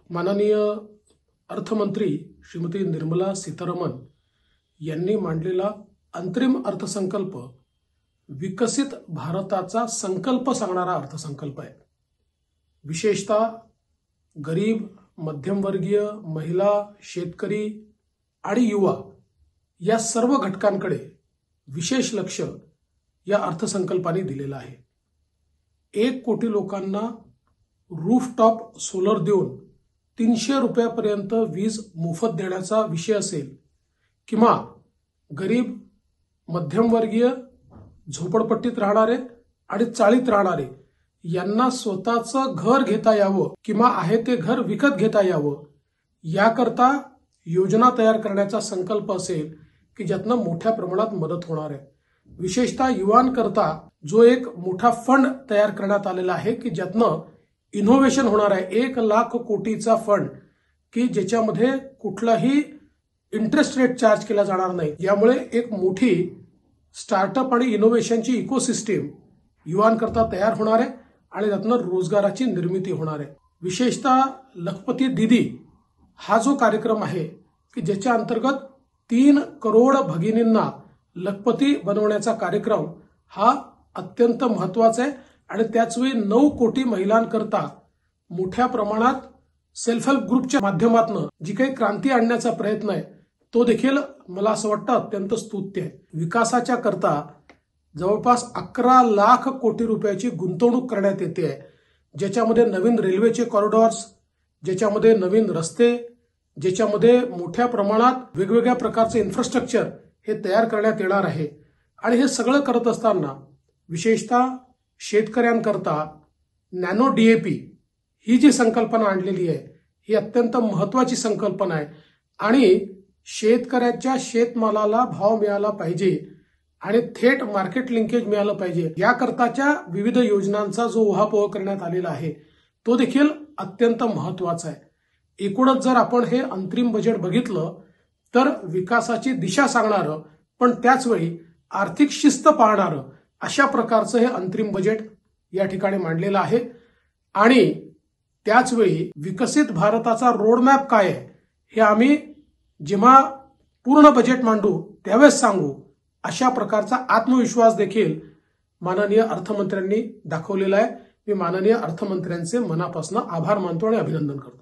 माननीय अर्थमंत्री श्रीमती निर्मला सीतारामन यांनी मांडलेला अंतरिम अर्थसंकल्प विकसित भारताचा संकल्प सांगणारा अर्थसंकल्प आहे। विशेषतः गरीब, मध्यमवर्गीय, महिला, शेतकरी आणि युवा या सर्व घटकांकडे विशेष लक्ष या अर्थसंकल्पाने दिलेलं आहे। 1 कोटी लोकांना रूफटॉप सोलर देऊन 300 रुपयापर्यंत वीज मोफत देण्याचा विषय असेल किंवा गरीब, मध्यमवर्गीय, झोपडपट्टीत राहणारे आणि चाळीत राहणारे यांना स्वतःचं घर घेता यावं किंवा आहे ते घर विकत घेता यावं याकरता योजना तयार करण्याचा संकल्प असेल की ज्यातनं मोठ्या प्रमाणात मदत होणार आहे। विशेषतः युवांकरता जो एक मोठा फंड तयार करण्यात आलेला आहे की ज्यातनं इनोव्हेशन होणार आहे। 1 लाख कोटीचा फंड की ज्याच्यामध्ये कुठलाही इंटरेस्ट रेट चार्ज केला जाणार नाही। यामुळे एक मोठी स्टार्टअप आणि इनोव्हेशनची इकोसिस्टीम युवांकरता तयार होणार आहे आणि त्यातनं रोजगाराची निर्मिती होणार आहे। विशेषतः लखपती दीदी हा जो कार्यक्रम आहे की ज्याच्या अंतर्गत 3 करोड भगिनींना लखपती बनवण्याचा कार्यक्रम हा अत्यंत महत्वाचा आहे आणि त्याचवेळी 9 कोटी महिलांकरता मोठ्या प्रमाणात सेल्फ हेल्प ग्रुपच्या माध्यमातून जी काही क्रांती आणण्याचा प्रयत्न आहे तो देखील मला असं वाटतं अत्यंत स्तुत्य आहे। विकासाच्या करता जवळपास 11 लाख कोटी रुपयाची गुंतवणूक करण्यात येते आहे, ज्याच्यामध्ये नवीन रेल्वेचे कॉरिडॉर्स, ज्याच्यामध्ये नवीन रस्ते, ज्याच्यामध्ये मोठ्या प्रमाणात वेगवेगळ्या प्रकारचे इन्फ्रास्ट्रक्चर हे तयार करण्यात येणार आहे। आणि हे सगळं करत असताना विशेषतः शेतकऱ्यांकरता नॅनो डीएपी ही जी संकल्पना आणलेली आहे ही अत्यंत महत्वाची संकल्पना आहे आणि शेतकऱ्याच्या शेतमालाला भाव मिळाला पाहिजे आणि थेट मार्केट लिंकेज मिळालं पाहिजे याकरताच्या विविध योजनांचा जो उहापोह करण्यात आलेला आहे तो देखील अत्यंत महत्वाचा आहे। एकूणच जर आपण हे अंतरिम बजेट बघितलं तर विकासाची दिशा सांगणारं पण त्याचवेळी आर्थिक शिस्त पाळणारं अशा प्रकारचं हे अंतरिम बजेट या ठिकाणी मांडलेलं आहे आणि त्याचवेळी विकसित भारताचा रोडमॅप काय आहे हे आम्ही जेव्हा पूर्ण बजेट मांडू त्यावेळेस सांगू अशा प्रकारचा आत्मविश्वास देखील माननीय अर्थमंत्र्यांनी दाखवलेला आहे। मी माननीय अर्थमंत्र्यांचे मनापासून आभार मानतो आणि अभिनंदन करतो।